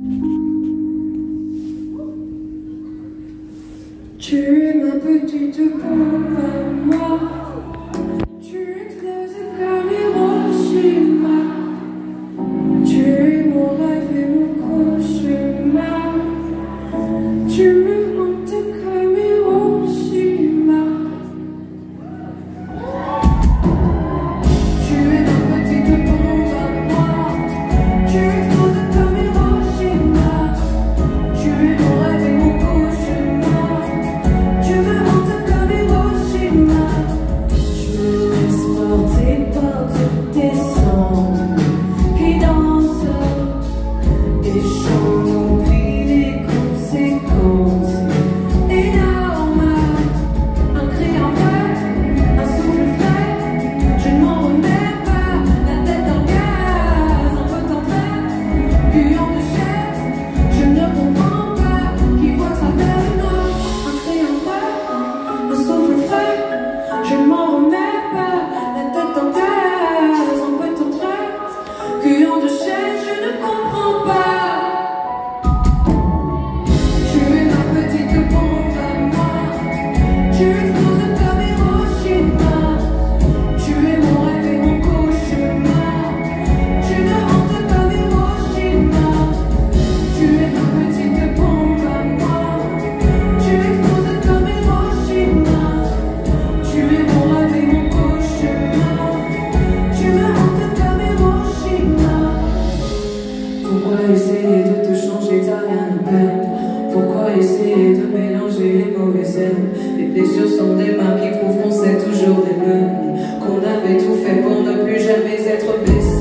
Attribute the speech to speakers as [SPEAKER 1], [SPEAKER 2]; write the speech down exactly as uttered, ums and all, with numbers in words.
[SPEAKER 1] Tu es ma petite bombe à moi. Tu exploses comme Hiroshima. Tu es mon rêve et mon cauchemar. Tu me hantes comme Hiroshima. Tu es ma petite bombe à moi. Tu exploses comme Hiroshima. Tu es mon rêve et mon cauchemar. Tu me hantes comme Hiroshima. Je me laisse porter par toutes tes sons qui dansent et j'en oublie les conséquences énormes. Un cri en feu, un souffle frais, je ne m'en remets pas. La tête dans le gaz, un peu d'enfer, puant de chaise, je ne comprends pas qui voit à travers le noir. Un cri en feu, un souffle frais, je ne m'en remets pas. La tête dans le gaz, un peu d'enfer, puant de chaise, je ne comprends pas. Tu es ma petite bombe à moi. Tu exploses comme Hiroshima. Tu es mon rêve et mon cauchemar. Tu me hantes comme Hiroshima. Tu es ma petite bombe à moi. Tu exploses comme Hiroshima. Tu es mon rêve et mon cauchemar. Tu me hantes comme Hiroshima. Pourquoi essayer de te changer, t'as rien à perdre? Pourquoi essayer de mélanger les mauvaises herbes? Les blessures sont des marques qui prouvent qu'on sait toujours des mêmes, qu'on avait tout fait pour ne plus jamais être blessé.